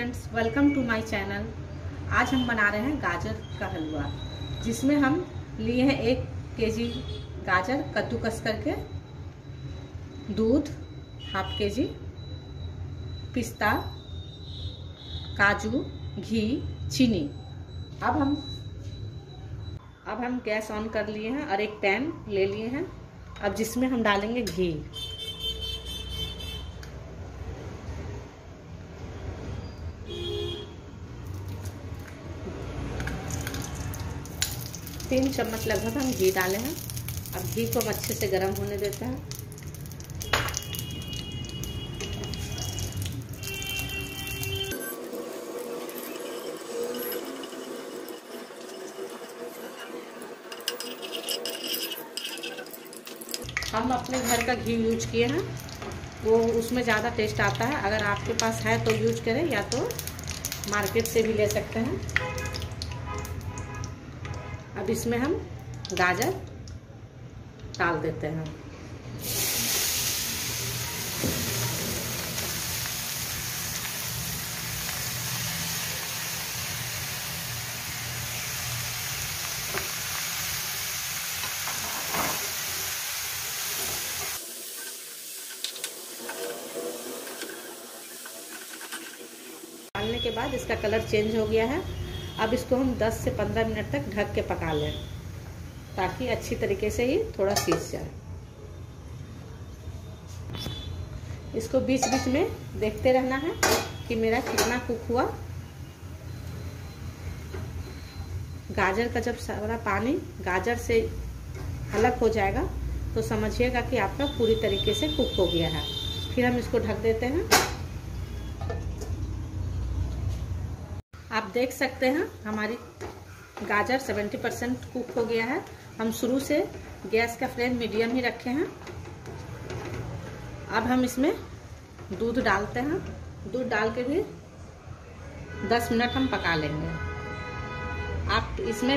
Friends, welcome to my channel. आज हम बना रहे हैं गाजर का हलवा, जिसमें हम लिए हैं 1 केजी गाजर कद्दूकस करके, दूध ½ केजी, पिस्ता, काजू, घी, चीनी। अब हम गैस ऑन कर लिए हैं और एक पैन ले लिए हैं। अब जिसमें हम डालेंगे घी। तीन चम्मच लगभग हम घी डाले हैं। अब घी को हम अच्छे से गर्म होने देते हैं। हम अपने घर का घी यूज किए हैं, वो उसमें ज़्यादा टेस्ट आता है। अगर आपके पास है तो यूज करें, या तो मार्केट से भी ले सकते हैं। अब इसमें हम गाजर डाल देते हैं। डालने के बाद इसका कलर चेंज हो गया है। अब इसको हम 10 से 15 मिनट तक ढक के पका लें, ताकि अच्छी तरीके से ही थोड़ा सीज जाए। इसको बीच बीच में देखते रहना है कि मेरा कितना कुक हुआ। गाजर का जब सारा पानी गाजर से अलग हो जाएगा तो समझिएगा कि आपका पूरी तरीके से कुक हो गया है। फिर हम इसको ढक देते हैं। आप देख सकते हैं हमारी गाजर 70% कुक हो गया है। हम शुरू से गैस का फ्लेम मीडियम ही रखे हैं। अब हम इसमें दूध डालते हैं। दूध डाल के भी 10 मिनट हम पका लेंगे। आप इसमें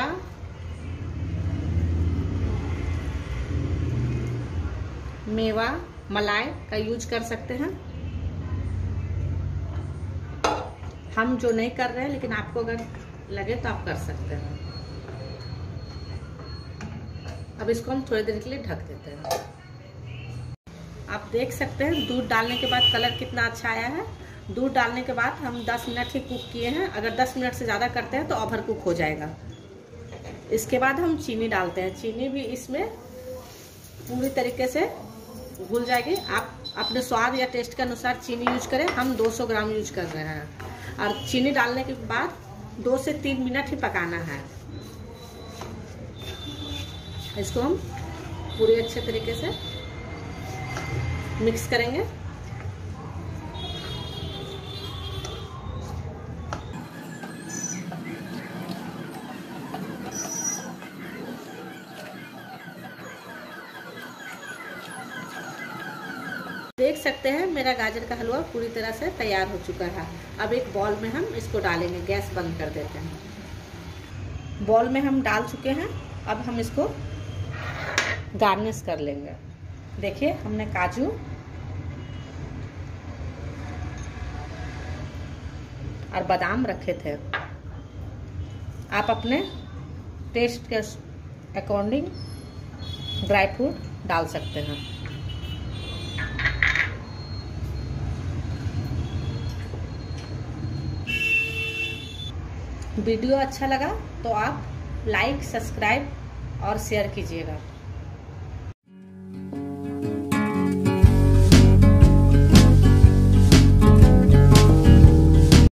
मेवा मलाई का यूज कर सकते हैं। हम जो नहीं कर रहे हैं, लेकिन आपको अगर लगे तो आप कर सकते हैं। अब इसको हम थोड़ी देर के लिए ढक देते हैं। आप देख सकते हैं दूध डालने के बाद कलर कितना अच्छा आया है। दूध डालने के बाद हम 10 मिनट ही कुक किए हैं। अगर 10 मिनट से ज़्यादा करते हैं तो ओवर कुक हो जाएगा। इसके बाद हम चीनी डालते हैं। चीनी भी इसमें पूरी तरीके से घुल जाएगी। आप अपने स्वाद या टेस्ट के अनुसार चीनी यूज करें। हम 200 ग्राम यूज कर रहे हैं। और चीनी डालने के बाद 2 से 3 मिनट ही पकाना है। इसको हम पूरी अच्छे तरीके से मिक्स करेंगे। देख सकते हैं मेरा गाजर का हलवा पूरी तरह से तैयार हो चुका है। अब एक बॉल में हम इसको डालेंगे। गैस बंद कर देते हैं। बॉल में हम डाल चुके हैं। अब हम इसको गार्निश कर लेंगे। देखिए, हमने काजू और बादाम रखे थे। आप अपने टेस्ट के अकॉर्डिंग ड्राई फ्रूट डाल सकते हैं। वीडियो अच्छा लगा तो आप लाइक, सब्सक्राइब और शेयर कीजिएगा।